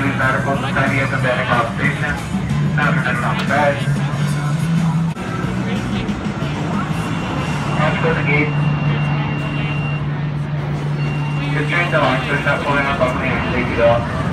Please medical society at the Bannock station. Now turn around the bed. Let's go to the gate. Good train to launch, push up, pulling up, opening, and take it off.